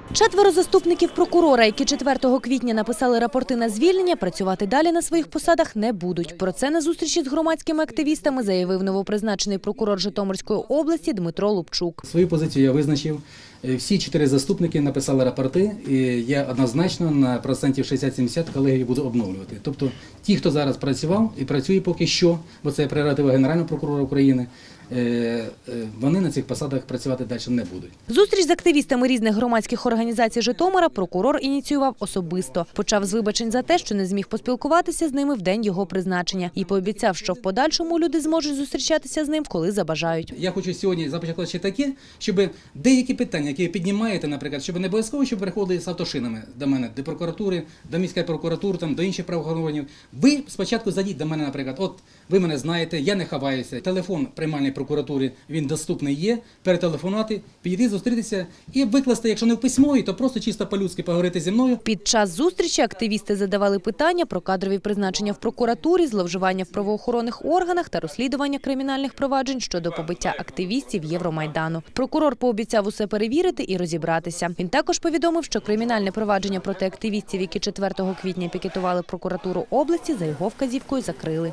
4 заступників прокурора, які 4 квітня написали рапорти на звільнення, працювати далі на своїх посадах не будуть. Про це на зустрічі з громадськими активістами заявив новопризначений прокурор Житомирської області Дмитро Лупчук. Свою позицію я визначив. Всі 4 заступники написали рапорти, і я однозначно на процентів 60-70 колегію буду обновлювати. Тобто ті, хто зараз працював і працює поки що, бо це прерогатива Генерального прокурора України, вони на цих посадах працювати далі не будуть. Зустріч з активістами різних громадських організацій Житомира прокурор ініціював особисто. Почав з вибачень за те, що не зміг поспілкуватися з ними в день його призначення. І пообіцяв, що в подальшому люди зможуть зустрічатися з ним, коли забажають. Я хочу сьогодні започаткувати ще таке, щоб деякі питання, які ви піднімаєте, наприклад, щоб не обов'язково, щоб приходили з автошинами до мене, до прокуратури, до міської прокуратури, до інших правоохоронних органів. Ви спочатку зайдіть до мене, наприклад, от ви мене знаєте, я не ховаюся. Телефон приймальної прокуратури, він доступний є, перетелефонувати, підійти, зустрітися і викласти, якщо не в письмові, то просто чисто по-людськи поговорити зі мною. Під час зустрічі активісти задавали питання про кадрові призначення в прокуратурі, зловживання в правоохоронних органах та розслідування кримінальних проваджень щодо побиття активістів Євромайдану. Прокурор пообіцяв усе перевірити і розібратися. Він також повідомив, що кримінальне провадження проти активістів, які 4 квітня пікетували прокуратуру області, за його вказівкою закрили.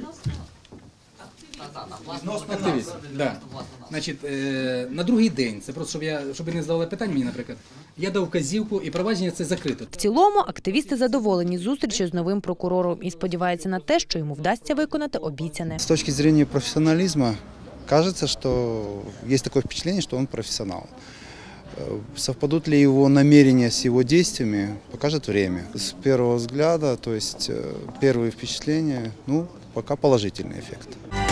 Активіст, да. Значить, на другий день, це просто, щоб ви не задавали питань мені, наприклад, я дав вказівку і провадження це закрито. В цілому, активісти задоволені зустрічю з новим прокурором і сподіваються на те, що йому вдасться виконати обіцяне. С точки зрения профессионализма, кажется, что есть такое впечатление, что он профессионал. Совпадут ли его намерения с его действиями, покажет время. С первого взгляда, то есть первые впечатления, пока положительный эффект.